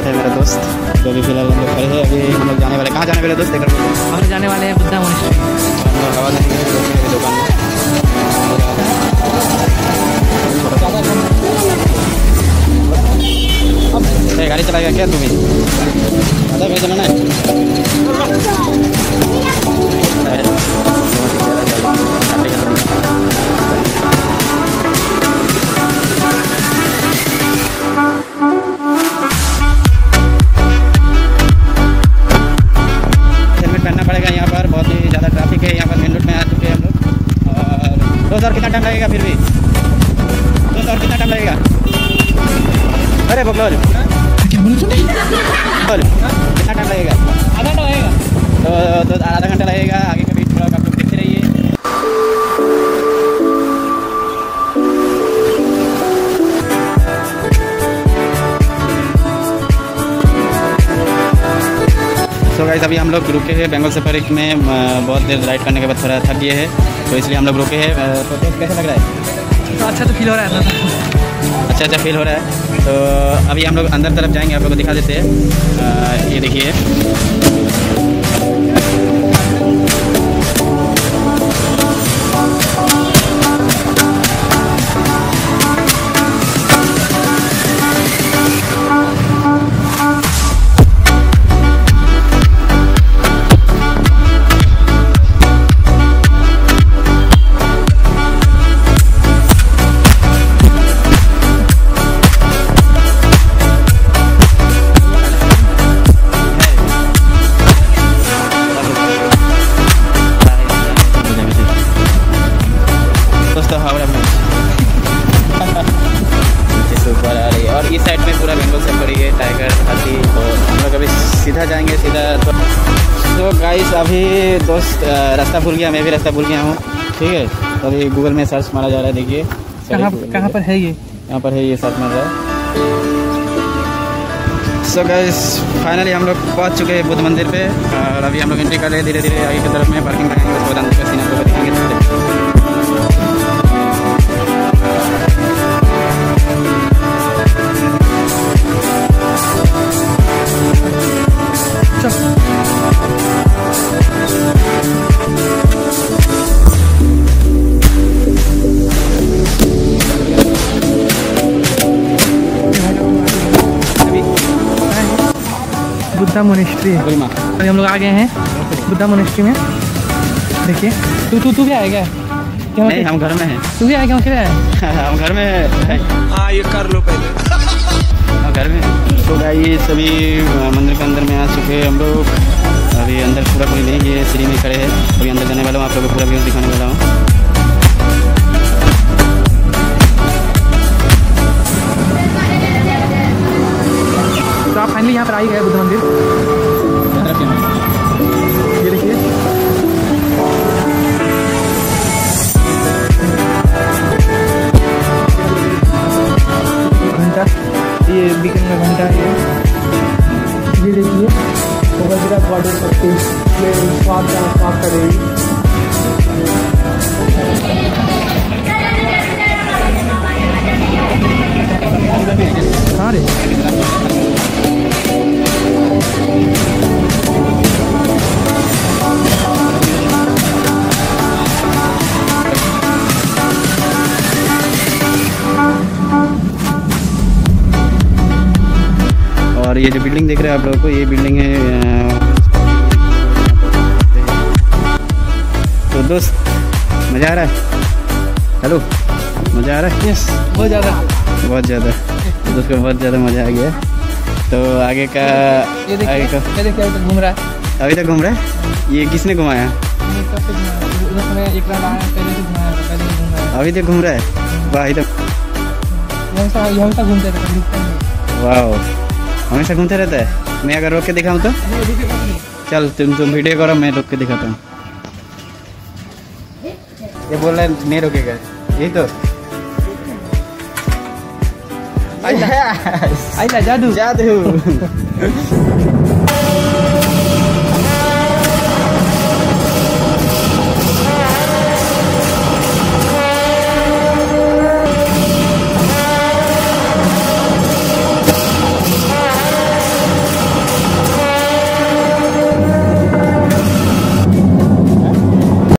साथ है मेरा दोस्त, जो भी फिलहाल हम लोग खड़े हैं। अभी हम लोग जाने वाले, कहाँ जाने वाले दोस्त? देखकर हम लोग जाने वाले हैं बुद्धा मोनेस्ट्री। हवा देंगे दुकान में। गाड़ी चलाएगा क्या तुम्हें? आधा गाड़ी चलाना है? हेलमेट पहनना पड़ेगा यहाँ पर, बहुत ही ज़्यादा ट्रैफिक है यहाँ पर। मेन रोड में आ चुके हैं हम लोग। और दोस्त और कितना टाइम लगेगा? फिर भी दोस्त और कितना टाइम लगेगा? अरे बबलौल क्या बोले तूने? कितना टाइम लगेगा? आधा घंटा लगेगा। तो आधा घंटा लगेगा। आगे का बीच ब्लॉग आप लोग देखते रहिए। सो गाइस अभी हम लोग रुके हैं बेंगल सफारी में। बहुत देर राइड करने के बाद थोड़ा थक गए हैं, तो इसलिए हम लोग रुके हैं। तो कैसा लग रहा है? तो अच्छा तो फील हो रहा है। अच्छा फील हो रहा है। तो अभी हम लोग अंदर तरफ जाएंगे, आप लोगों को दिखा देते हैं। ये देखिए, ऊपर आ रही है। और इस साइड में पूरा बेंगल सफारी है, टाइगर, हाथी। तो हम लोग अभी सीधा जाएंगे सीधा। तो गाइस अभी दोस्त रास्ता भूल गया, मैं भी रास्ता भूल गया हूँ। ठीक है, तो अभी गूगल में सर्च मारा जा रहा है। देखिए कहाँ पर है ये? यहाँ पर है, ये सर्च मार रहा है। सो गाइस फाइनली हम लोग पहुँच चुके हैं बुद्ध मंदिर पे। और अभी हम लोग एंट्री कर रहे हैं धीरे धीरे आगे की तरफ में। पार्किंग करेंगे, उसके बाद अंदर का सीन आप लोग दिखाएंगे। बुद्धा मोनेस्ट्री है। अभी हम लोग आ गए हैं बुद्धा मोनेस्ट्री में। देखिए तू भी आएगा क्या? नहीं, हम घर में हैं। तू भी आएगा? क्या है? हम घर में हैं। हाँ ये कर लो पहले। हम घर में। तो गाइस सभी मंदिर के अंदर में आ चुके हैं हम लोग। अभी अंदर पूरा कोई नहीं, ये सीढ़ी में खड़े हैं। अभी अंदर जाने वाला हूँ, आप लोगों को पूरा व्यू दिखाने वाला हूँ। तो आप फाइनली यहाँ पर आई गए बुद्ध मंदिर। ये देखिए, घंटा, ये बीकन का घंटा है। ये देखिए वगैरह बॉर्डर सकते स्वाद करेगी। कहाँ रे? और ये जो बिल्डिंग देख रहे हैं आप लोगों को, ये बिल्डिंग है। तो दोस्त मज़ा आ रहा है? हेलो, मज़ा आ रहा है? यस, बहुत ज़्यादा दोस्त को बहुत ज़्यादा मज़ा आ गया। तो आगे का ये देखिए अभी तक घूम रहा है। अभी तक घूम रहा है? ये किसने घुमाया? अभी तक घूम रहा है? वाह, हमेशा घूमते रहते हैं। वाह, हमेशा घूमते रहता है। मैं अगर रोक के दिखाऊँ तो? चल तुम वीडियो करो, मैं रोक के दिखाता हूँ। ये बोल रहा है नहीं रोकेगा, यही तो। आइला जादू।